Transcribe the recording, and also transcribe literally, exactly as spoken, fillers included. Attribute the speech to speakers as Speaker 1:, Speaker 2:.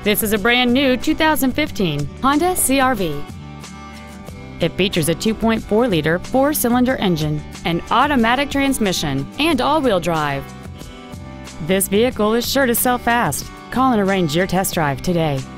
Speaker 1: This is a brand new two thousand fifteen Honda C R V. It features a two point four liter four-cylinder engine, an automatic transmission, and all-wheel drive. This vehicle is sure to sell fast. Call and arrange your test drive today.